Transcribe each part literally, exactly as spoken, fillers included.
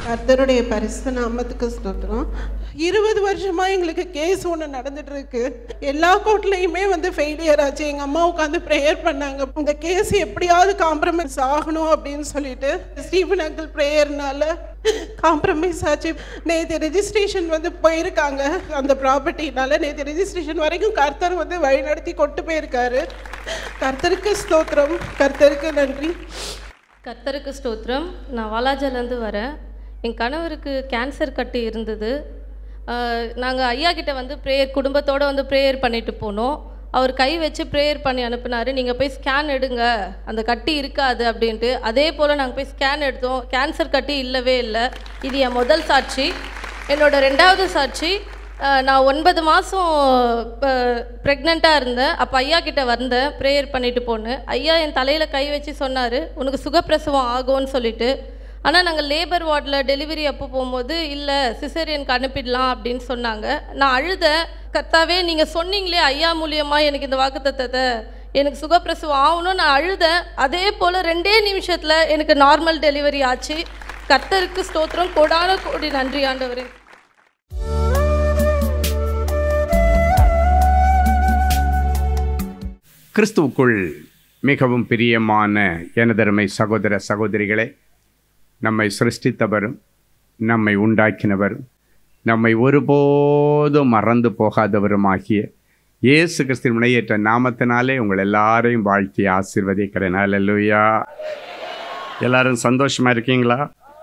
கர்த்தருடைய பரிசுத்த நாமத்துக்கு ஸ்தோத்திரம். இருபது வருஷமா எங்களுக்கு கேஸ் ஒன்று நடந்துட்டு இருக்கு. எல்லா கோர்ட்லையுமே வந்து ஃபெயிலியர் ஆச்சு. எங்க அம்மா உட்காந்து ப்ரேயர் பண்ணாங்க, இந்த கேஸ் எப்படியாவது காம்ப்ரமைஸ் ஆகணும் அப்படின்னு சொல்லிட்டு. ஸ்டீஃபன் அங்கிள் ப்ரேயர்னால காம்ப்ரமைஸ் ஆச்சு. நேற்று ரெஜிஸ்ட்ரேஷன் வந்து போயிருக்காங்க. அந்த ப்ராப்பர்ட்டினால நேற்று ரெஜிஸ்ட்ரேஷன் வரைக்கும் கர்த்தர் வந்து வழிநடத்தி கொண்டு போயிருக்காரு. கர்த்தருக்கு ஸ்தோத்திரம், கர்த்தருக்கு நன்றி. கர்த்தருக்கு ஸ்தோத்திரம். நான் வாலாஜாலேருந்து வரேன். என் கணவருக்கு கேன்சர் கட்டி இருந்தது. நாங்கள் ஐயா கிட்ட வந்து ப்ரேயர் குடும்பத்தோடு வந்து ப்ரேயர் பண்ணிட்டு போனோம். அவர் கை வச்சு ப்ரேயர் பண்ணி அனுப்புனார், நீங்கள் போய் ஸ்கேன் எடுங்க, அந்த கட்டி இருக்காது அப்படின்ட்டு. அதே போல் நாங்கள் போய் ஸ்கேன் எடுத்தோம், கேன்சர் கட்டி இல்லவே இல்லை. இது என் முதல் சாட்சி. என்னோடய ரெண்டாவது சாட்சி, நான் ஒன்பது மாதம் ப்ரெக்னெண்ட்டாக இருந்தேன். அப்போ ஐயா கிட்ட வந்தேன், ப்ரேயர் பண்ணிட்டு போனேன். ஐயா என் தலையில் கை வச்சு சொன்னார், உனக்கு சுகப்பிரசவம் ஆகும்னு சொல்லிட்டு. ஆனால் நாங்கள் லேபர் வார்டில் டெலிவரி அப்போ போகும்போது இல்லை சிசேரியனுக்கு அனுப்பிடலாம் அப்படின்னு சொன்னாங்க. நான் அழுதேன், கர்த்தாவே நீங்கள் சொன்னீங்களே ஐயா மூலியமாக எனக்கு இந்த வாக்குத்தத்தத்தை, எனக்கு சுகப்பிரசவம் ஆகணும். நான் அழுதேன். அதே போல் ரெண்டே நிமிஷத்தில் எனக்கு நார்மல் டெலிவரி ஆச்சு. கர்த்தருக்கு ஸ்தோத்திரம், கோடான கோடி நன்றி ஆண்டவரே. கிறிஸ்துவுக்குள் மிகவும் பிரியமான எனதருமை சகோதர சகோதரிகளே, நம்மை சிருஷ்டித்தவரும் நம்மை உண்டாக்கினவரும் நம்மை ஒருபோதும் மறந்து போகாதவருமாகிய இயேசு கிறிஸ்துவின் முனையேற்ற நாமத்தினாலே உங்கள் எல்லாரையும் வாழ்த்தி ஆசீர்வதிக்கிறேன். அல்லேலூயா. எல்லாரும் சந்தோஷமாக இருக்கீங்களா?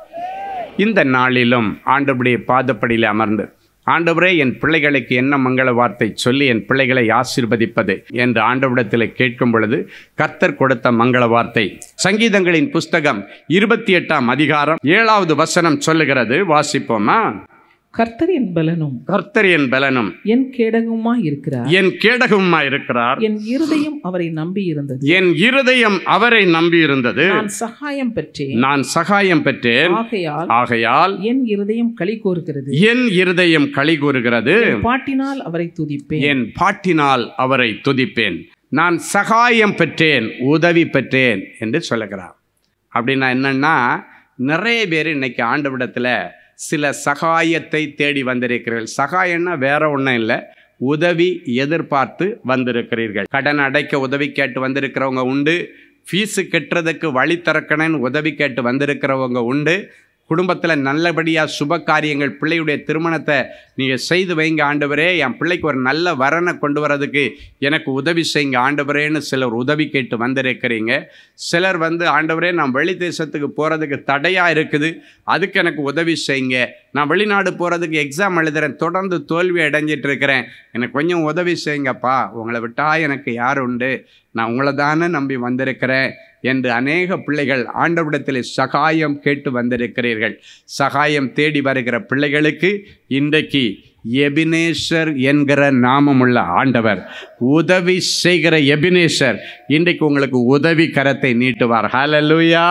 இந்த நாளிலும் ஆண்டவருடைய பாதப்படியில் அமர்ந்து, ஆண்டவரே என் பிள்ளைகளுக்கு என்ன மங்கள வார்த்தை சொல்லி என் பிள்ளைகளை ஆசீர்வதிப்பது என்று ஆண்டவரிடத்தில் கேட்கும் பொழுது கர்த்தர் கொடுத்த மங்கள வார்த்தை சங்கீதங்களின் புஸ்தகம் இருபத்தி எட்டாம் அதிகாரம் ஏழாவது வசனம் சொல்லுகிறது. வாசிப்போமா? கர்த்தர் என் பலனும் கர்த்தர் என் பலனும் என் கேடகமுமாய் இருக்கிறார் என் கேடகமுமாய் இருக்கிறார் என் இருதயம் அவரை நம்பி இருந்தது என் இருதயம் அவரை நம்பி இருந்தது நான் சகாயம் பெற்றேன் நான் சகாயம் பெற்றேன் ஆகையால் ஆகையால் என் இருதயம் களி கூறுகிறது என் இருதயம் களி கூறுகிறது என் பாட்டினால் அவரை துதிப்பேன் என் பாட்டினால் அவரை துதிப்பேன். நான் சகாயம் பெற்றேன், உதவி பெற்றேன் என்று சொல்லுகிறார். அப்படின்னா என்னன்னா, நிறைய பேர் இன்னைக்கு ஆண்டவரிடத்தில் சில சகாயத்தை தேடி வந்திருக்கிறீர்கள். சகாயம்னா வேற ஒன்றும் இல்லை, உதவி எதிர்பார்த்து வந்திருக்கிறீர்கள். கடன் அடைக்க உதவி கேட்டு வந்திருக்கிறவங்க உண்டு, ஃபீஸு கட்டுறதுக்கு வழி திறக்கணும்னு உதவி கேட்டு வந்திருக்கிறவங்க உண்டு. குடும்பத்தில் நல்லபடியாக சுப காரியங்கள், பிள்ளையுடைய திருமணத்தை நீங்கள் செய்து வைங்க ஆண்டவரே, என் பிள்ளைக்கு ஒரு நல்ல வரனை கொண்டு வரதுக்கு எனக்கு உதவி செய்யுங்க ஆண்டவரேன்னு சிலர் உதவி கேட்டு வந்திருக்கிறீங்க. சிலர் வந்து ஆண்டவரே நான் வெளி தேசத்துக்கு போகிறதுக்கு தடையாக இருக்குது, அதுக்கு எனக்கு உதவி செய்யுங்க. நான் வெளிநாடு போகிறதுக்கு எக்ஸாம் எழுதுகிறேன், தொடர்ந்து தோல்வி அடைஞ்சிட்டு இருக்கிறேன், எனக்கு கொஞ்சம் உதவி செய்யுங்கப்பா, உங்களை விட்டால் எனக்கு யார் உண்டு, நான் உங்களை தானே நம்பி வந்திருக்கிறேன் என்று அநேக பிள்ளைகள் ஆண்டவரிடத்தில் சகாயம் கேட்டு வந்திருக்கிறீர்கள். சகாயம் தேடி வருகிற பிள்ளைகளுக்கு இன்றைக்கு எபினேசர் என்கிற நாமமுள்ள ஆண்டவர், உதவி செய்கிற எபினேசர், இன்றைக்கு உங்களுக்கு உதவி கரத்தை நீட்டுவார். ஹல்லேலூயா.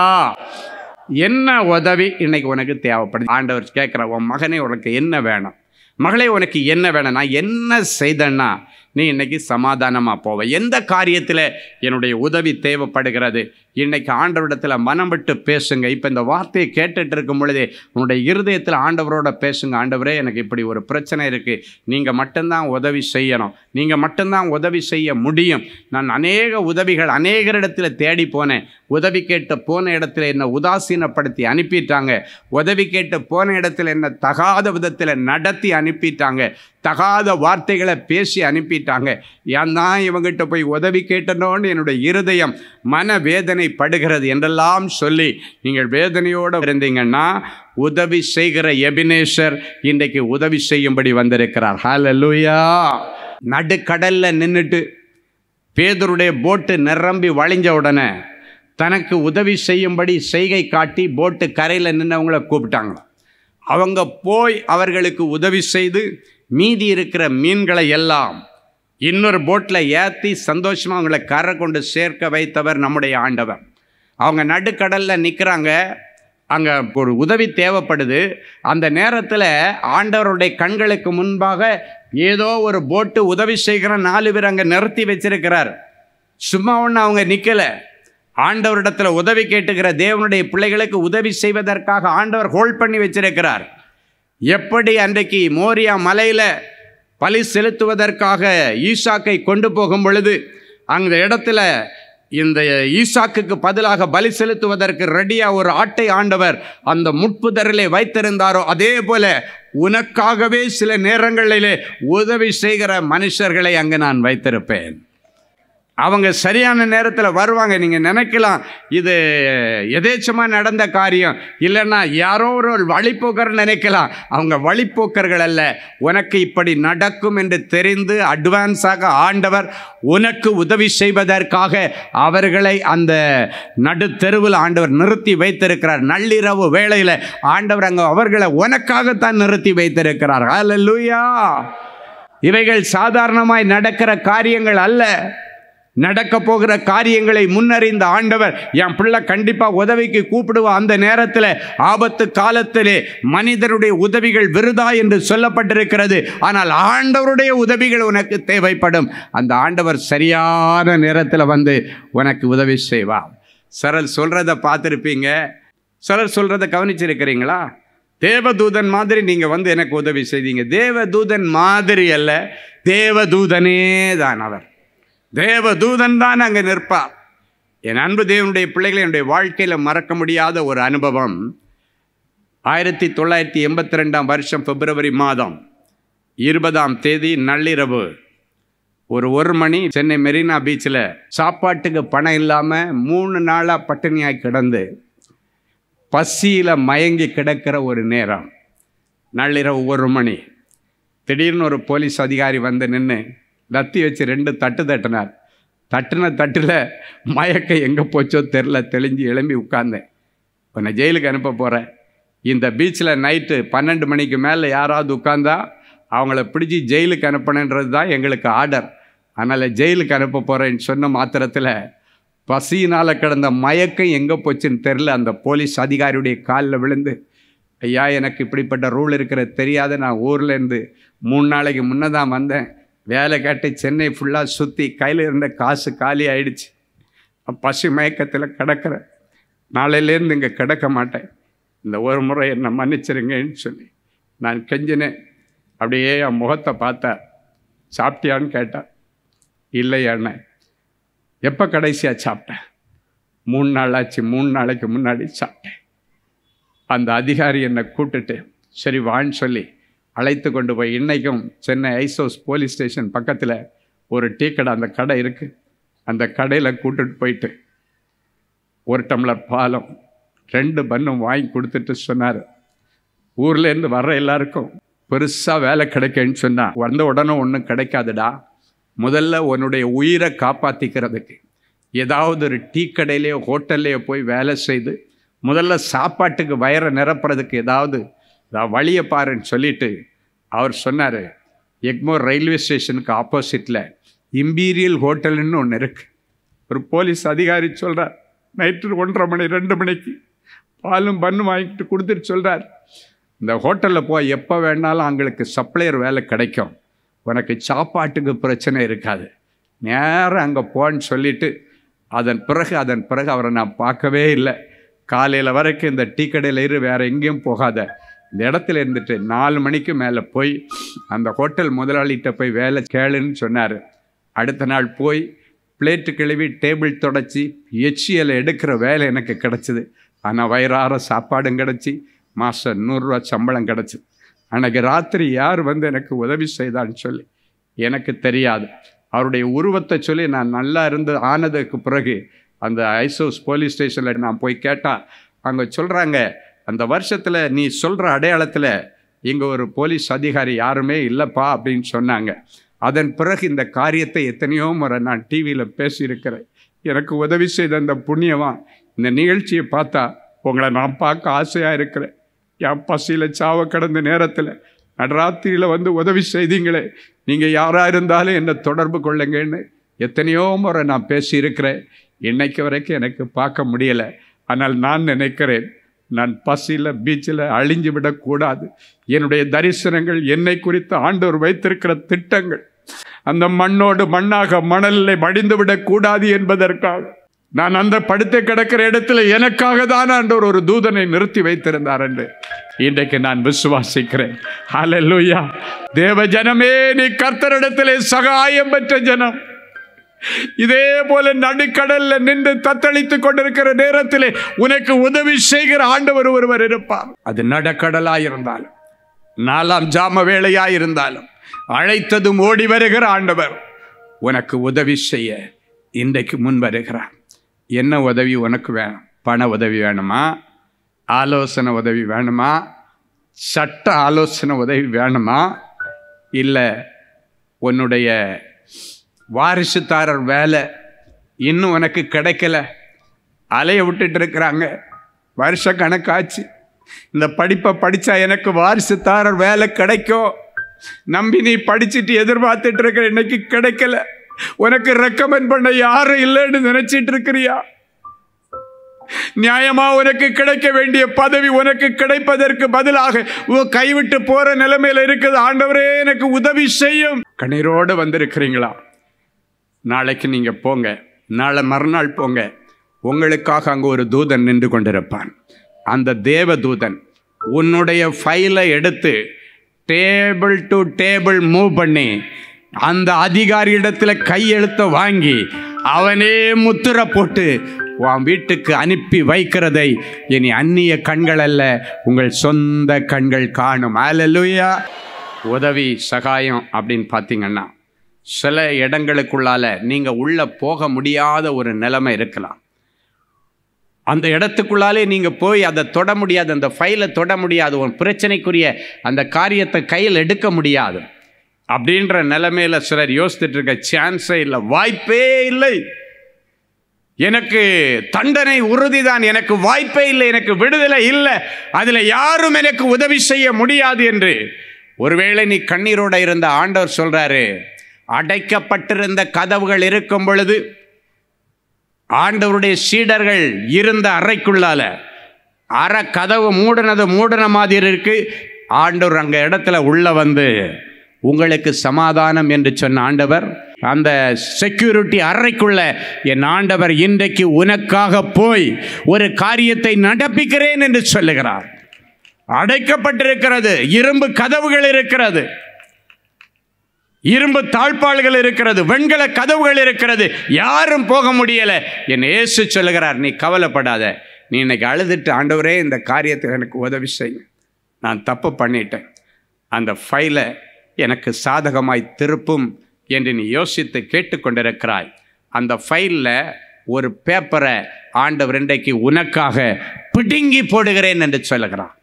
என்ன உதவி இன்னைக்கு உனக்கு தேவைப்படுது? ஆண்டவர் கேட்குற, உன் மகனே உனக்கு என்ன வேணும், மகளே உனக்கு என்ன வேணும், நான் என்ன செய்தேன்னா நீ இன்னைக்கு சமாதானமாக போவ. எந்த காரியத்தில் என்னுடைய உதவி தேவைப்படுகிறது? இன்னைக்கு ஆண்டவரிடத்தில் மனம் விட்டு பேசுங்க. இப்போ இந்த வார்த்தையை கேட்டுட்டு இருக்கும் பொழுதே உன்னுடைய இருதயத்தில் ஆண்டவரோட பேசுங்க. ஆண்டவரே எனக்கு இப்படி ஒரு பிரச்சனை இருக்குது, நீங்கள் மட்டும்தான் உதவி செய்யணும், நீங்கள் மட்டும்தான் உதவி செய்ய முடியும். நான் அநேக உதவிகள் அநேகரிடத்தில் தேடி போனேன், உதவி கேட்டு போன இடத்துல என்னை உதாசீனப்படுத்தி அனுப்பிட்டாங்க, உதவி கேட்டு போன இடத்துல என்னை தகாத விதத்தில் நடத்தி அனுப்பிட்டாங்க, தகாத வார்த்தைகளை பேசி அனுப்பிட்டாங்க. ஏன் தான் இவங்கிட்ட போய் உதவி கேட்டனோன்னு என்னுடைய இருதயம் மனவேதனை படுகிறது என்றெல்லாம் சொல்லி நீங்கள் வேதனையோடு இருந்தீங்கன்னா, உதவி செய்கிற எபினேசர் இன்றைக்கு உதவி செய்யும்படி வந்திருக்கிறார். ஹல்லேலூயா. நடுக்கடலில் நின்றுட்டு பேதுருடைய போட்டு நிரம்பி வழிஞ்ச உடனே தனக்கு உதவி செய்யும்படி செய்கை காட்டி போட்டு கரையில் நின்றவங்கள கூப்பிட்டாங்க. அவங்க போய் அவர்களுக்கு உதவி செய்து மீதி இருக்கிற மீன்களை எல்லாம் இன்னொரு போட்டில் ஏற்றி சந்தோஷமாக அவங்கள கரை கொண்டு சேர்க்க வைத்தவர் நம்முடைய ஆண்டவர். அவங்க நடுக்கடலில் நிற்கிறாங்க, அங்கே ஒரு உதவி தேவைப்படுது. அந்த நேரத்தில் ஆண்டவருடைய கண்களுக்கு முன்பாக ஏதோ ஒரு போட்டு உதவி செய்கிற நாலு பேர் அங்கே நிறுத்தி வச்சிருக்கிறார். சும்மா ஒன்று அவங்க நிற்கலை, ஆண்டவரிடத்தில் உதவி கேட்டுக்கிற தேவனுடைய பிள்ளைகளுக்கு உதவி செய்வதற்காக ஆண்டவர் ஹோல்ட் பண்ணி வச்சிருக்கிறார். எப்படி அன்றைக்கு மோரியா மலையில் பலி செலுத்துவதற்காக ஈசாக்கை கொண்டு போகும் பொழுது அந்த இடத்துல இந்த ஈசாக்குக்கு பதிலாக பலி செலுத்துவதற்கு ரெடியாக ஒரு ஆட்டை ஆண்டவர் அந்த முட்புதரிலே வைத்திருந்தாரோ, அதே போல உனக்காகவே சில நேரங்களிலே உதவி செய்கிற மனுஷர்களை அங்கு நான் வைத்திருப்பேன். அவங்க சரியான நேரத்தில் வருவாங்க. நீங்கள் நினைக்கலாம் இது எதேச்சமாக நடந்த காரியம், இல்லைன்னா யாரோ ஒரு வழிப்போக்கர் நினைக்கலாம். அவங்க வழிப்போக்கர்கள் அல்ல. உனக்கு இப்படி நடக்கும் என்று தெரிந்து அட்வான்ஸாக ஆண்டவர் உனக்கு உதவி செய்வதற்காக அவர்களை அந்த நடுத்தெருவில் ஆண்டவர் நிறுத்தி வைத்திருக்கிறார். நள்ளிரவு வேளையில் ஆண்டவர் அங்கே அவர்களை உனக்காகத்தான் நிறுத்தி வைத்திருக்கிறார். ஹல்லேலூயா! இவைகள் சாதாரணமாய் நடக்கிற காரியங்கள் அல்ல. நடக்க போகிற காரியங்களை முன்னறிந்த ஆண்டவர் என் பிள்ளை கண்டிப்பாக உதவிக்கு கூப்பிடுவோம். அந்த நேரத்தில் ஆபத்து காலத்திலே மனிதருடைய உதவிகள் விருதா என்று சொல்லப்பட்டிருக்கிறது. ஆனால் ஆண்டவருடைய உதவிகள் உனக்கு தேவைப்படும். அந்த ஆண்டவர் சரியான நேரத்தில் வந்து உனக்கு உதவி செய்வார். சிலர் சொல்கிறத பார்த்துருப்பீங்க, சிலர் சொல்கிறத கவனிச்சிருக்கிறீங்களா? தேவதூதன் மாதிரி நீங்கள் வந்து எனக்கு உதவி செய்தீங்க. தேவதூதன் மாதிரி அல்ல, தேவதூதனே தான் அவர். தேவதூதன் தான் அங்கே நிற்பார். என் அன்பு தேவனுடைய பிள்ளைகளை, என்னுடைய வாழ்க்கையில் மறக்க முடியாத ஒரு அனுபவம். ஆயிரத்தி தொள்ளாயிரத்தி எண்பத்தி ரெண்டாம் வருஷம் பிப்ரவரி மாதம் இருபதாம் தேதி நள்ளிரவு ஒரு ஒரு மணி சென்னை மெரினா பீச்சில் சாப்பாட்டுக்கு பணம் இல்லாமல் மூணு நாளாக பட்டினியாக கிடந்து பசியில் மயங்கி கிடக்கிற ஒரு நேரம். நள்ளிரவு ஒரு மணி. திடீர்னு ஒரு போலீஸ் அதிகாரி வந்து நின்று லத்தி வச்சு ரெண்டு தட்டு தட்டினார். தட்டுன தட்டில் மயக்க எங்கே போச்சோ தெரில, தெளிஞ்சு எழும்பி உட்கார்ந்தேன். உன்னை ஜெயிலுக்கு அனுப்ப போகிறேன். இந்த பீச்சில் நைட்டு பன்னெண்டு மணிக்கு மேலே யாராவது உட்கார்ந்தா அவங்கள பிடிச்சி ஜெயிலுக்கு அனுப்பணுன்றது தான் எங்களுக்கு ஆர்டர். அதனால் ஜெயிலுக்கு அனுப்ப போகிறேன்னு சொன்ன மாத்திரத்தில் பசியினால் கிடந்த மயக்கம் எங்கே போச்சுன்னு தெரில. அந்த போலீஸ் அதிகாரியுடைய காலில் விழுந்து, ஐயா எனக்கு இப்படிப்பட்ட ரூல் இருக்கிற தெரியாத, நான் ஊர்லேருந்து மூணு நாளைக்கு முன்னே தான் வந்தேன். வேலை கேட்டு சென்னை ஃபுல்லாக சுற்றி கையில் இருந்த காசு காலி ஆயிடுச்சு. பசி மயக்கத்தில் கிடக்கிறேன். நாளையிலேருந்து இங்கே கிடக்க மாட்டேன். இந்த ஒரு முறை என்னை மன்னிச்சிருங்கன்னு சொல்லி நான் கெஞ்சினேன். அப்படியே என் முகத்தை பார்த்தார். சாப்பிட்டியான்னு கேட்டார். இல்லையாண்ணே. எப்போ கடைசியாக சாப்பிட்டேன்? மூணு நாள் ஆச்சு. மூணு நாளைக்கு முன்னாடி சாப்பிட்டேன். அந்த அதிகாரி என்னை கூப்பிட்டுட்டு சரி வான்னு சொல்லி அழைத்து கொண்டு போய், இன்றைக்கும் சென்னை ஐசோஸ் போலீஸ் ஸ்டேஷன் பக்கத்தில் ஒரு டீ கடை, அந்த கடை இருக்குது, அந்த கடையில் கூட்டிட்டு போயிட்டு ஒரு டம்ளர் பாலும் ரெண்டு பன்னும் வாங்கி கொடுத்துட்டு சொன்னார், ஊர்லேருந்து வர்ற எல்லாருக்கும் பெருசாக வேலை கிடைக்குன்னு சொன்னால் வந்த உடனே ஒன்றும் கிடைக்காதுடா. முதல்ல உன்னுடைய உயிரை காப்பாற்றிக்கிறதுக்கு ஏதாவது ஒரு டீ கடையிலையோ ஹோட்டல்லையோ போய் வேலை செய்து முதல்ல சாப்பாட்டுக்கு வயிறை நிரப்புறதுக்கு ஏதாவது வழியை பாருன்னு சொல்லிட்டு அவர் சொன்னார், எக்மோர் ரயில்வே ஸ்டேஷனுக்கு ஆப்போசிட்டில் இம்பீரியல் ஹோட்டல்னு ஒன்று இருக்குது. ஒரு போலீஸ் அதிகாரி சொல்கிறார், நைட்டு ஒன்றரை மணி ரெண்டு மணிக்கு பாலும் பண்ணு வாங்கிட்டு கொடுத்துட்டு சொல்கிறார், இந்த ஹோட்டலில் போய் எப்போ வேணாலும் அவங்களுக்கு சப்ளையர் வேலை கிடைக்கும், உனக்கு சாப்பாட்டுக்கு பிரச்சனை இருக்காது, நேரம் அங்கே போன்னு சொல்லிவிட்டு அதன் பிறகு அதன் பிறகு அவரை நான் பார்க்கவே இல்லை. காலையில் வரைக்கும் இந்த டீ கடையில் இரு, வேறு எங்கேயும் போகாத, இந்த இடத்துல இருந்துட்டு நாலு மணிக்கு மேலே போய் அந்த ஹோட்டல் முதலாளிகிட்ட போய் வேலை கேளுன்னு சொன்னார். அடுத்த நாள் போய் பிளேட்டு கழுவி டேபிள் தொடச்சி எச்சியலை எடுக்கிற வேலை எனக்கு கிடச்சிது. ஆனால் வயிறார சாப்பாடும் கிடச்சி மாதம் நூறுரூவா சம்பளம் கிடச்சிது. அன்றைக்கி ராத்திரி யார் வந்து எனக்கு உதவி செய்தான்னு சொல்லி எனக்கு தெரியாது. அவருடைய உருவத்தை சொல்லி நான் நல்லா இருந்து ஆனதுக்கு பிறகு அந்த ஐசோஸ் போலீஸ் ஸ்டேஷனில் நான் போய் கேட்டால் அங்கே சொல்கிறாங்க, அந்த வருஷத்தில் நீ சொல்கிற அடையாளத்தில் இங்கே ஒரு போலீஸ் அதிகாரி யாருமே இல்லைப்பா அப்படின்னு சொன்னாங்க. அதன் பிறகு இந்த காரியத்தை எத்தனையோ முறை நான் டிவியில் பேசியிருக்கிறேன். எனக்கு உதவி செய்த அந்த புண்ணியவான் இந்த நிகழ்ச்சியை பார்த்தா உங்களை நான் பார்க்க ஆசையாக இருக்கிறேன். என் பசியில் சாவ கடந்த நேரத்தில் நடராத்திரியில் வந்து உதவி செய்தீங்களே, நீங்கள் யாராக இருந்தாலும் என்னை தொடர்பு கொள்ளுங்கன்னு எத்தனையோ முறை நான் பேசியிருக்கிறேன். இன்னைக்கு வரைக்கும் எனக்கு பார்க்க முடியலை. ஆனால் நான் நினைக்கிறேன், நான் பசியில் பீச்சில் அழிஞ்சு விடக்கூடாது. என்னுடைய தரிசனங்கள், என்னை குறித்து ஆண்டவர் வைத்திருக்கிற திட்டங்கள் அந்த மண்ணோடு மண்ணாக மணலில் மடிந்து விடக்கூடாது என்பதற்காக நான் அந்த படுத்து கிடக்கிற இடத்துல எனக்காக தான் ஆண்டவர் ஒரு தூதனை நிறுத்தி வைத்திருந்தார் என்று இன்றைக்கு நான் விசுவாசிக்கிறேன். ஹல்லேலூயா. தேவ ஜனமே, நீ கர்த்தரிடத்திலே சகாயம் பெற்ற ஜனம். இதே போல நடுக்கடல்ல நின்று தத்தளித்துக் கொண்டிருக்கிற நேரத்திலே உனக்கு உதவி செய்கிற ஆண்டவர் ஒருவர் இருப்பார். அது நடக்கடலாயிருந்தாலும் நாலாம் ஜாம வேளையாயிருந்தாலும் அழைத்ததும் ஓடி வருகிற ஆண்டவர் உனக்கு உதவி செய்ய இன்றைக்கு முன் வருகிறார். என்ன உதவி உனக்கு வேணும்? பண உதவி வேணுமா? ஆலோசனை உதவி வேணுமா? சட்ட ஆலோசனை உதவி வேணுமா? இல்லை உன்னுடைய வாரிசுதாரர் வேலை இன்னும் உனக்கு கிடைக்கல, அலைய விட்டுட்டு இருக்கிறாங்க, வருஷ கணக்காச்சு, இந்த படிப்பை படித்தா எனக்கு வாரிசுதாரர் வேலை கிடைக்கும் நம்பி நீ படிச்சுட்டு எதிர்பார்த்துட்டு இருக்கிற, இன்னைக்கு கிடைக்கல, உனக்கு ரெக்கமெண்ட் பண்ண யாரும் இல்லைன்னு நினைச்சிட்டு இருக்கிறியா? நியாயமா உனக்கு கிடைக்க வேண்டிய பதவி உனக்கு கிடைப்பதற்கு பதிலாக கைவிட்டு போற நிலைமையில இருக்குது. ஆண்டவரே எனக்கு உதவி செய்யும். கண்ணீரோடு வந்திருக்கிறீங்களா? நாளைக்கு நீங்க போங்க, நாளை மறுநாள் போங்க, உங்களுக்காக அங்கே ஒரு தூதன் நின்று கொண்டிருப்பான். அந்த தேவ தூதன் உன்னுடைய ஃபைலை எடுத்து டேபிள் டு டேபிள் மூவ் பண்ணி அந்த அதிகாரியிடத்தில் கையெழுத்தை வாங்கி அவனே முத்திரை போட்டு உன் வீட்டுக்கு அனுப்பி வைக்கிறதை இனி அந்நிய கண்கள் அல்ல, உங்கள் சொந்த கண்கள் காணும். அல்லேலூயா. உதவி சகாயம் அப்படின்னு பார்த்தீங்கன்னா சில இடங்களுக்குள்ளால நீங்கள் உள்ளே போக முடியாத ஒரு நிலைமை இருக்கலாம். அந்த இடத்துக்குள்ளாலே நீங்கள் போய் அதை தொட முடியாது, அந்த ஃபைலை தொட முடியாது, ஒரு பிரச்சனைக்குரிய அந்த காரியத்தை கையில் எடுக்க முடியாது. அப்படின்ற நிலைமையில் சிலர் யோசித்துட்டு இருக்க சான்ஸே இல்லை, வாய்ப்பே இல்லை, எனக்கு தண்டனை உறுதிதான், எனக்கு வாய்ப்பே இல்லை, எனக்கு விடுதலை இல்லை, அதில் யாரும் எனக்கு உதவி செய்ய முடியாது என்று ஒருவேளை நீ கண்ணீரோட இருந்த ஆண்டவர் சொல்றாரு, அடைக்கப்பட்டிருந்த கதவுகள் இருக்கும் பொழுது ஆண்டவருடைய சீடர்கள் இருந்த அறைக்குள்ளால அற கதவு மூடனது மூடன மாதிரி இருக்கு. ஆண்டவர் அங்க இடத்துல உள்ள வந்து உங்களுக்கு சமாதானம் என்று சொன்ன ஆண்டவர் அந்த செக்யூரிட்டி அறைக்குள்ள என் ஆண்டவர் இன்றைக்கு உனக்காக போய் ஒரு காரியத்தை நடப்பிக்கிறேன் என்று சொல்லுகிறார். அடைக்கப்பட்டிருக்கிறது, இரும்பு கதவுகள் இருக்கிறது, இரும்பு தாழ்பாள்கள் இருக்கிறது, வெண்கல கதவுகள் இருக்கிறது, யாரும் போக முடியல. என் இயேசு சொல்லுகிறார், நீ கவலைப்படாத, நீ இன்னைக்கு அழுதுட்டு ஆண்டவரே இந்த காரியத்தில் எனக்கு உதவி செய்யும், நான் தப்பு பண்ணிட்டேன், அந்த ஃபைலை எனக்கு சாதகமாய் திருப்பும் என்று நீ யோசித்து கேட்டுக்கொண்டிருக்கிறாய். அந்த ஃபைலில் ஒரு பேப்பரை ஆண்டவர் இன்றைக்கு உனக்காக பிடுங்கி போடுகிறேன் என்று சொல்லுகிறார்.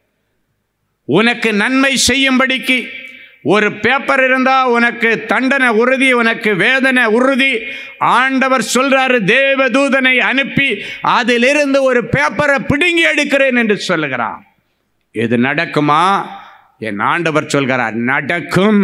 உனக்கு நன்மை செய்யும்படிக்கு ஒரு பேப்பர் இருந்தா உனக்கு தண்டனை உறுதி, உனக்கு வேதனை உறுதி. ஆண்டவர் சொல்றாரு, தேவதூதனை அனுப்பி அதிலிருந்து ஒரு பேப்பரை பிடுங்கி எடுக்கிறேன் என்று சொல்லுகிறார். இது நடக்குமா? என் ஆண்டவர் சொல்கிறார், நடக்கும்.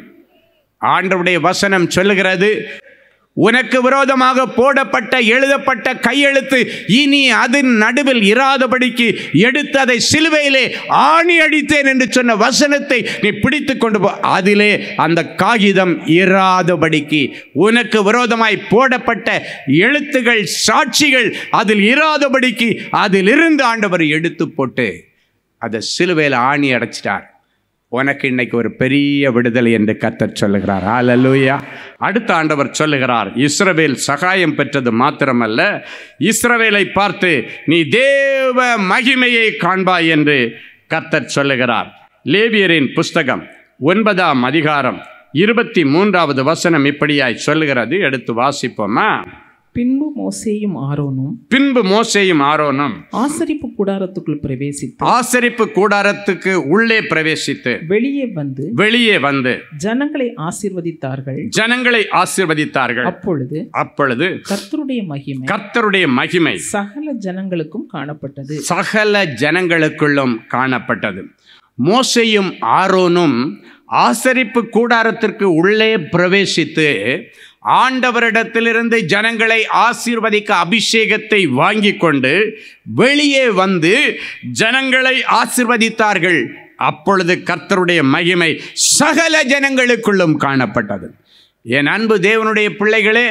ஆண்டவருடைய வசனம் சொல்லுகிறது, உனக்கு விரோதமாக போடப்பட்ட எழுதப்பட்ட கையெழுத்து இனி அதன் நடுவில் இராதபடிக்கு எடுத்து அதை சிலுவையிலே ஆணி அடித்தேன் என்று சொன்ன வசனத்தை நீ பிடித்து கொண்டு போ. அதிலே அந்த காகிதம் இராதபடிக்கு உனக்கு விரோதமாய் போடப்பட்ட எழுத்துகள் சாட்சிகள் அதில் இராதபடிக்கு அதிலிருந்து ஆண்டவர் எடுத்து போட்டு அதை சிலுவையில் ஆணி அடைச்சிட்டார். உனக்கு இன்னைக்கு ஒரு பெரிய விடுதலை என்று கர்த்தர் சொல்லுகிறார். அல்லேலூயா. அடுத்த ஆண்டவர் சொல்லுகிறார், இஸ்ரவேல் சகாயம் பெற்றது மாத்திரமல்ல, இஸ்ரவேலை பார்த்து நீ தேவ மகிமையை காண்பாய் என்று கர்த்தர் சொல்லுகிறார். லேவியரின் புஸ்தகம் ஒன்பதாம் அதிகாரம் இருபத்தி மூன்றாவது வசனம் இப்படியாய் சொல்லுகிறது. எடுத்து வாசிப்போமா? பின்பு மோசேயும் ஆரோனும் பின்பு மோசேயும் ஆரோனும் ஆசரிப்பு கூடாரத்துக்குள் பிரவேசித்து ஆசரிப்பு கூடாரத்துக்கு உள்ளே பிரவேசித்து வெளியே வந்து வெளியே வந்து ஜனங்களை ஆசீர்வதித்தார்கள் ஜனங்களை ஆசீர்வதித்தார்கள். அப்பொழுது அப்பொழுது கர்த்தருடைய மகிமை கர்த்தருடைய மகிமை சகல ஜனங்களுக்கும் காணப்பட்டது சகல ஜனங்களுக்குள்ளும் காணப்பட்டது. மோசேயும் ஆரோனும் ஆசரிப்பு கூடாரத்திற்கு உள்ளே பிரவேசித்து ஆண்டவரிடத்திலிருந்து ஜனங்களை ஆசீர்வதிக்க அபிஷேகத்தை வாங்கி கொண்டு வெளியே வந்து ஜனங்களை ஆசீர்வதித்தார்கள். அப்பொழுது கர்த்தருடைய மகிமை சகல ஜனங்களுக்குள்ளும் காணப்பட்டது. என் அன்பு தேவனுடைய பிள்ளைகளே,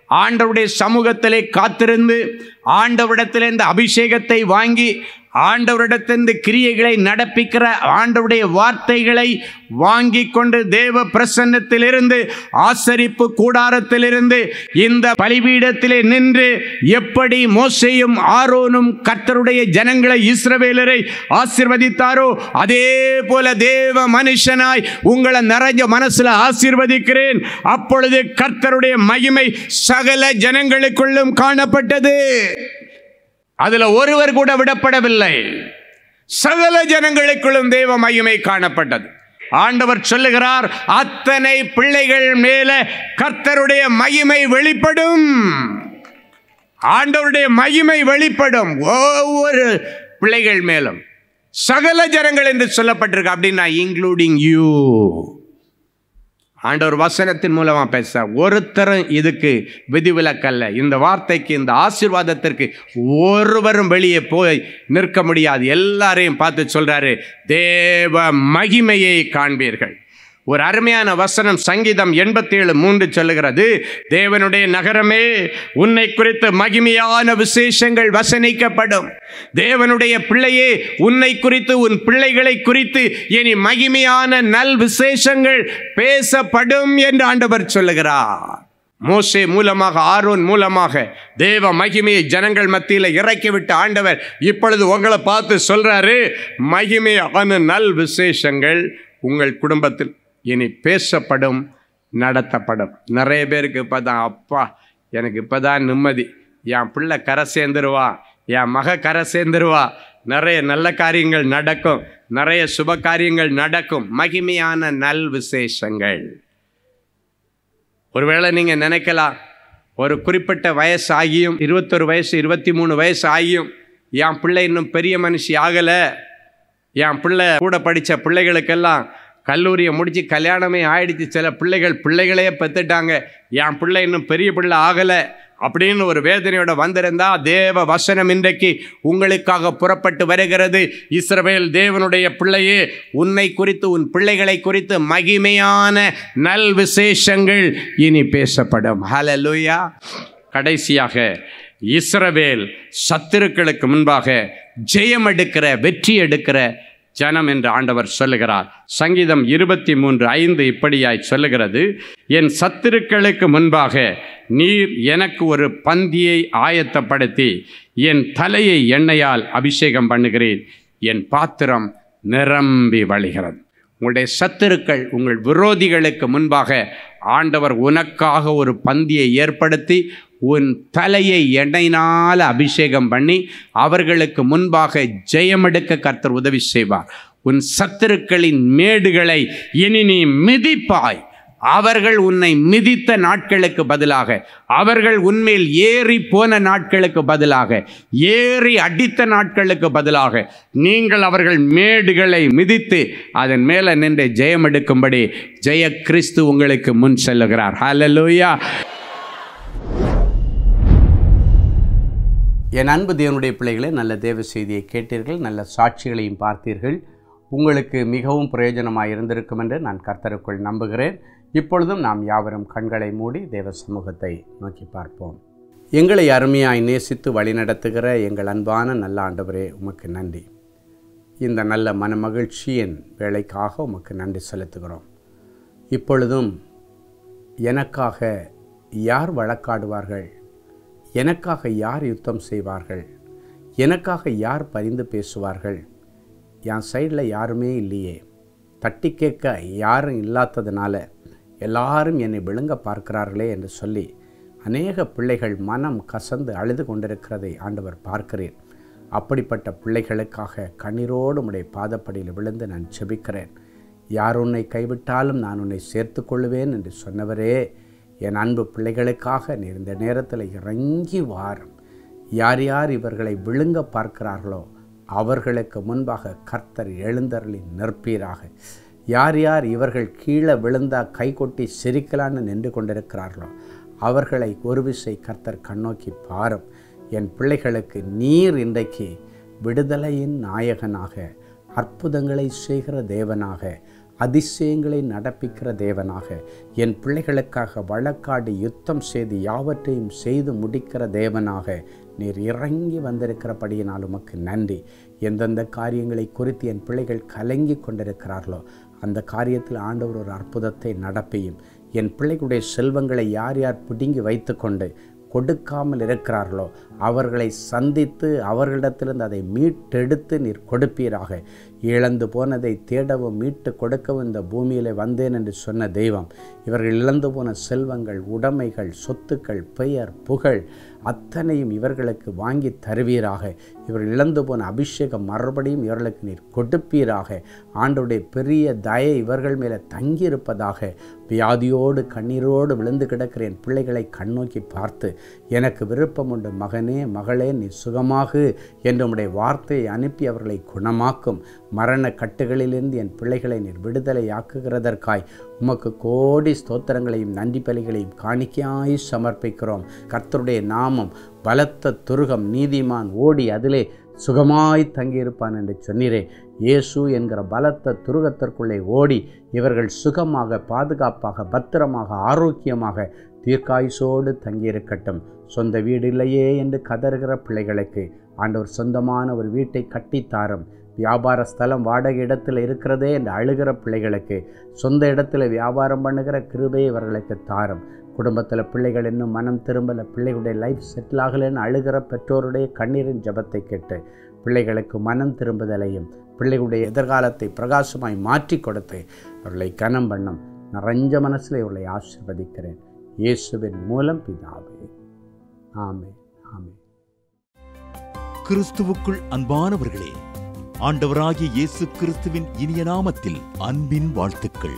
ஆண்டவருடைய சமூகத்திலே காத்திருந்து ஆண்டவரிடத்தில் இந்த அபிஷேகத்தை வாங்கி ஆண்டவரிடத்திலிருந்து கிரியைகளை நடப்பிக்கிற ஆண்டவருடைய வார்த்தைகளை வாங்கி கொண்டு தேவ பிரசன்னத்திலிருந்து ஆசரிப்பு கூடாரத்திலிருந்து இந்த பலிபீடத்திலே நின்று எப்படி மோசேயும் ஆரோனும் கர்த்தருடைய ஜனங்களை இஸ்ரவேலரை ஆசீர்வதித்தாரோ அதே போல தேவ மனுஷனாய் உங்களை நிறைஞ்ச மனசுல ஆசீர்வதிக்கிறேன். அப்பொழுது கர்த்தருடைய மகிமை சகல ஜனங்களுக்குள்ளும் காணப்பட்டது. அதுல ஒருவர் கூட விடப்படவில்லை. சகல ஜனங்களுக்குள்ளும் தேவ மகிமை காணப்பட்டது. ஆண்டவர் சொல்லுகிறார், அத்தனை பிள்ளைகள் மேல கர்த்தருடைய மகிமை வெளிப்படும். ஆண்டவருடைய மகிமை வெளிப்படும் ஒவ்வொரு பிள்ளைகள் மேலும். சகல ஜனங்கள் என்று சொல்லப்பட்டிருக்கு. அப்படின்னா இன்க்ளூடிங் யூ. ஆண்டவர் வசனத்தின் மூலமா பேச ஒருத்தரும் இதுக்கு விதிவிலக்கல்ல. இந்த வார்த்தைக்கு இந்த ஆசீர்வாதத்திற்கு ஒருவரும் வெளியே போய் நிற்க முடியாது. எல்லாரையும் பார்த்து சொல்றாரு, தேவ மகிமையை காண்பீர்கள். ஒரு அருமையான வசனம் சங்கீதம் எண்பத்தி ஏழு மூன்று சொல்லுகிறது, தேவனுடைய நகரமே உன்னை குறித்து மகிமையான விசேஷங்கள் வசனிக்கப்படும். தேவனுடைய பிள்ளையே உன்னை குறித்து உன் பிள்ளைகளை குறித்து இனி மகிமையான நல் விசேஷங்கள் பேசப்படும் என்று ஆண்டவர் சொல்லுகிறார். மோசே மூலமாக ஆரோன் மூலமாக தேவ மகிமையை ஜனங்கள் மத்தியில் இறக்கிவிட்ட ஆண்டவர் இப்பொழுது உங்களை பார்த்து சொல்றாரு, மகிமையான நல் விசேஷங்கள் உங்கள் குடும்பத்தில் இனி பேசப்படும், நடத்தப்படும். நிறைய பேருக்கு இப்போ தான், அப்பா எனக்கு இப்போ தான் நிம்மதி, என் பிள்ளை கரை சேர்ந்துருவா, என் மக கரை சேர்ந்துருவா, நிறைய நல்ல காரியங்கள் நடக்கும், நிறைய சுப காரியங்கள் நடக்கும். மகிமையான நல் விசேஷங்கள். ஒருவேளை நீங்கள் நினைக்கலாம், ஒரு குறிப்பிட்ட வயசு ஆகியும் இருபத்தொரு வயசு இருபத்தி மூணு வயசு ஆகியும் என் பிள்ளை இன்னும் பெரிய மனுஷி ஆகலை, என் பிள்ளை கூட படித்த பிள்ளைகளுக்கெல்லாம் கல்லூரியை முடித்து கல்யாணமே ஆயிடுச்சு, சில பிள்ளைகள் பிள்ளைகளே பெற்றுட்டாங்க, என் பிள்ளை இன்னும் பெரிய பிள்ளை ஆகலை அப்படின்னு ஒரு வேதனையோட வந்திருந்தா, தேவ வசனம் இன்றைக்கு உங்களுக்காக புறப்பட்டு வருகிறது. இஸ்ரவேல் தேவனுடைய பிள்ளையே, உன்னை குறித்து உன் பிள்ளைகளை குறித்து மகிமையான நல் விசேஷங்கள் இனி பேசப்படும். ஹல்லேலூயா. கடைசியாக இஸ்ரவேல் சத்துருக்களுக்கு முன்பாக ஜெயம் எடுக்கிற, வெற்றி எடுக்கிற ஜனம் என்று ஆண்டவர் சொல்லுகிறார். சங்கீதம் இருபத்தி மூன்று ஐந்து இப்படியாய் சொல்லுகிறது, என் சத்துருக்களுக்கு முன்பாக நீர் எனக்கு ஒரு பந்தியை ஆயத்தப்படுத்தி என் தலையை எண்ணெயால் அபிஷேகம் பண்ணுகிறேன், என் பாத்திரம் நிரம்பி வழிகிறது. உங்களுடைய சத்துருக்கள், உங்கள் விரோதிகளுக்கு முன்பாக ஆண்டவர் உனக்காக ஒரு பந்தியை ஏற்படுத்தி உன் தலையை எண்ணெயினால் அபிஷேகம் பண்ணி அவர்களுக்கு முன்பாக ஜெயமெடுக்க கர்த்தர் உதவி செய்வார். உன் சத்துருக்களின் மேடுகளை இனி நீ மிதிப்பாய். அவர்கள் உன்னை மிதித்த நாட்களுக்கு பதிலாக, அவர்கள் உன்மேல் ஏறி போன நாட்களுக்கு பதிலாக, ஏறி அடித்த நாட்களுக்கு பதிலாக நீங்கள் அவர்கள் மேடுகளை மிதித்து அதன் மேலே நின்று ஜெயம் எடுக்கும்படி ஜெய கிறிஸ்து உங்களுக்கு முன் செல்லுகிறார். ஹல்லேலூயா. என் அன்பு தேவனுடைய பிள்ளைகளே, நல்ல தேவ செய்தியை கேட்டீர்கள், நல்ல சாட்சிகளையும் பார்த்தீர்கள். உங்களுக்கு மிகவும் பிரயோஜனமாக இருந்திருக்கும் என்று நான் கர்த்தருக்குள் நம்புகிறேன். இப்பொழுதும் நாம் யாவரும் கண்களை மூடி தேவ சமூகத்தை நோக்கி பார்ப்போம். எங்களை அருமையாய் நேசித்து வழிநடத்துகிற எங்கள் அன்பான நல்ல ஆண்டவரே, உமக்கு நன்றி. இந்த நல்ல மன மகிழ்ச்சியின் வேலைக்காக உமக்கு நன்றி செலுத்துகிறோம். இப்பொழுதும் எனக்காக யார் வழக்காடுவார்கள், எனக்காக யார் யுத்தம் செய்வார்கள், எனக்காக யார் பரிந்து பேசுவார்கள், என் சைடில் யாருமே இல்லையே, தட்டி கேட்க யாரும் இல்லாததுனால எல்லாரும் என்னை விழுங்க பார்க்கிறார்களே என்று சொல்லி அநேக பிள்ளைகள் மனம் கசந்து அழுது கொண்டிருக்கிறதை ஆண்டவர் பார்க்கிறேன். அப்படிப்பட்ட பிள்ளைகளுக்காக கண்ணீரோடு உம்முடைய பாதப்படியில் விழுந்து நான் ஜெபிக்கிறேன். யார் உன்னை கைவிட்டாலும் நான் உன்னை சேர்த்து கொள்ளுவேன் என்று சொன்னவரே, என் அன்பு பிள்ளைகளுக்காக நீர் இந்த நேரத்தில் இறங்கி வாரும். யார் யார் இவர்களை விழுங்க பார்க்கிறார்களோ அவர்களுக்கு முன்பாக கர்த்தர் எழுந்தருளி நிற்பீராக. யார் யார் இவர்கள் கீழே விழுந்தா கை கொட்டி சிரிக்கலான்னு நின்று கொண்டிருக்கிறார்களோ அவர்களை ஒரு விசை கர்த்தர் கண்ணோக்கி பாரும். என் பிள்ளைகளுக்கு நீர் இன்றைக்கு விடுதலையின் நாயகனாக, அற்புதங்களை செய்கிற தேவனாக, அதிசயங்களை நடப்பிக்கிற தேவனாக, என் பிள்ளைகளுக்காக வழக்காடி யுத்தம் செய்து யாவற்றையும் செய்து முடிக்கிற தேவனாக நீர் இறங்கி வந்திருக்கிறபடியினால் உமக்கு நன்றி. எந்தெந்த காரியங்களை குறித்து என் பிள்ளைகள் கலங்கி கொண்டிருக்கிறார்களோ அந்த காரியத்தில் ஆண்டவர் ஒரு அற்புதத்தை நடப்பியும். என் பிள்ளைகளுடைய செல்வங்களை யார் யார் பிடுங்கி வைத்து கொண்டு கொடுக்காமல் இருக்கிறார்களோ அவர்களை சந்தித்து அவர்களிடத்திலிருந்து அதை மீட்டெடுத்து நீர் கொடுப்பீராக. இழந்து போனதை தேடவும் மீட்டு கொடுக்கவும் இந்த பூமியில் வந்தேன் என்று சொன்ன தெய்வம், இவர்கள் இழந்து போன செல்வங்கள், உடைமைகள், சொத்துக்கள், பெயர், புகழ் அத்தனையும் இவர்களுக்கு வாங்கி தருவீராக. இவர்கள் இழந்து போன அபிஷேகம் மறுபடியும் இவர்களுக்கு நீர் கொடுப்பீராக. ஆண்டவருடைய பெரிய தயை இவர்கள் மேலே தங்கியிருப்பதாக. வியாதியோடு கண்ணீரோடு விழுந்து கிடக்கிற என் பிள்ளைகளை கண்ணோக்கி பார்த்து, எனக்கு விருப்பம் உண்டு மகனே மகளே நீ சுகமாகு என்று உம்முடைய வார்த்தையை அனுப்பி அவர்களை குணமாக்கும். மரண கட்டுகளிலிருந்து என் பிள்ளைகளை நீர் விடுதலையாக்குகிறதற்காய் உமக்கு கோடி ஸ்தோத்திரங்களையும் நன்றி பலிகளையும் காணிக்கையாய் சமர்ப்பிக்கிறோம். கர்த்தருடைய நாமம் பலத்த துருகம், நீதிமான் ஓடி அதிலே சுகமாய் தங்கியிருப்பான் என்று சொன்னீரே. இயேசு என்கிற பலத்த துருகத்திற்குள்ளே ஓடி இவர்கள் சுகமாக, பாதுகாப்பாக, பத்திரமாக, ஆரோக்கியமாக தீர்க்காயுசோடு தங்கியிருக்கட்டும். சொந்த வீடு இல்லையே என்று கதறுகிற பிள்ளைகளுக்கு ஆண்டவர் சொந்தமான ஒரு வீட்டை கட்டித்தாரும். வியாபார ஸ்தலம் வாடகை இடத்துல இருக்கிறதே என்று அழுகிற பிள்ளைகளுக்கு சொந்த இடத்துல வியாபாரம் பண்ணுகிற கிருபையை இவர்களுக்கு தாரும். குடும்பத்தில் பிள்ளைகள் இன்னும் மனம் திரும்பலை, பிள்ளைகளுடைய லைஃப் செட்டில் ஆகலைன்னு அழுகிற பெற்றோருடைய கண்ணீரின் ஜபத்தை கேட்டு பிள்ளைகளுக்கு மனம் திரும்புதலையும் பிள்ளைகளுடைய எதிர்காலத்தை பிரகாசமாய் மாற்றி கொடுத்து அவர்களை கனம் பண்ணும். நிறைஞ்ச மனசில் இவர்களை ஆசீர்வதிக்கிறேன் இயேசுவின் மூலம் பிதாவே. ஆமென், ஆமென். கிறிஸ்துவுக்குள் அன்பானவர்களே, ஆண்டவராகிய இயேசு கிறிஸ்துவின் இனிய நாமத்தில் அன்பின் வாழ்த்துக்கள்.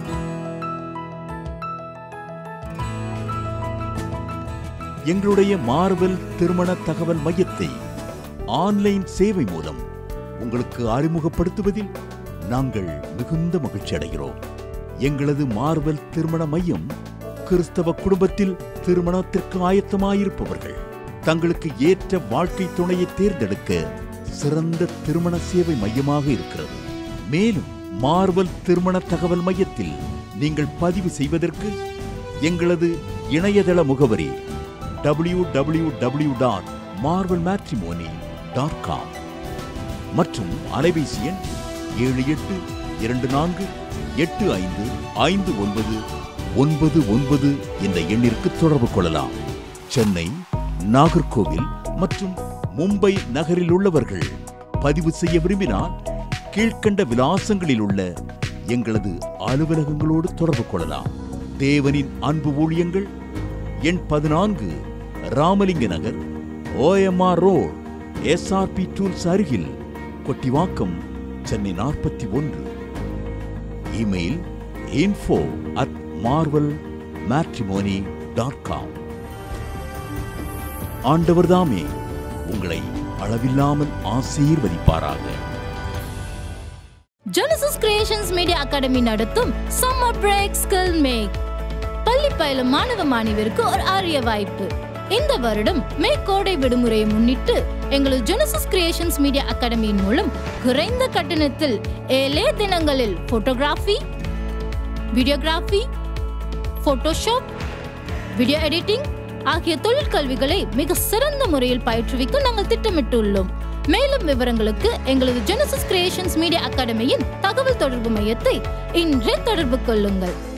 எங்களுடைய மார்வெல் திருமண தகவல் மையத்தை ஆன்லைன் சேவை மூலம் உங்களுக்கு அறிமுகப்படுத்துவதில் நாங்கள் மிகுந்த மகிழ்ச்சி அடைகிறோம். எங்களது மார்வெல் திருமண மையம் கிறிஸ்தவ குடும்பத்தில் திருமணத்திற்கு ஆயத்தமாயிருப்பவர்கள் தங்களுக்கு ஏற்ற வாழ்க்கை துணையை தேர்ந்தெடுக்க சிறந்த திருமண சேவை மையமாக இருக்கிறது. மேலும் மார்வெல் திருமண தகவல் மையத்தில் நீங்கள் பதிவு செய்வதற்கு எங்களது இணையதள முகவரி W W W dot Marvel Matrimony dot com மற்றும் அலைபேசி எண் ஏழு எட்டு இரண்டு நான்கு எட்டு ஐந்து ஐந்து ஒன்பது ஒன்பது ஒன்பது என்ற எண்ணிற்கு தொடர்பு கொள்ளலாம். சென்னை, நாகர்கோவில் மற்றும் மும்பை நகரில் உள்ளவர்கள் பதிவு செய்ய விரும்பினால் கீழ்கண்ட விலாசங்களில் உள்ள எங்களது அலுவலகங்களோடு தொடர்பு கொள்ளலாம். தேவனின் அன்பு ஊழியங்கள் எண் பதினான்கு, Ramalinga Nagar, OMR road, SRP tools அருகில், கொட்டிவாக்கம், சென்னை நாற்பத்தி ஒன்று. Email info at Marvel Matrimony dot com. ஆண்டவர்தாமே உங்களை அளவில்லாமல் ஆசீர்வதிப்பாராக. Genesis Creations Media Academy நடத்தும் Summer Break Skill Make பள்ளி பயிலும் மாணவ மாணவியருக்கு ஒரு அரிய வாய்ப்பு. இந்த வருடம் மே கோடை விடுமுறையை முன்னிட்டு எங்களது Genesis Creations Media Academy மூலம் குறைந்த கட்டணத்தில் ஏழே தினங்களில் photography, videography, Photoshop, video editing ஆகிய தொழிற்கல்விகளை மிக சிறந்த முறையில் பயிற்றுவிக்க நாங்கள் திட்டமிட்டுள்ளோம். மேலும் விவரங்களுக்கு எங்களது Genesis Creations Media Academy-யின் தகவல் தொடர்பு மையத்தை இன்றே தொடர்பு கொள்ளுங்கள்.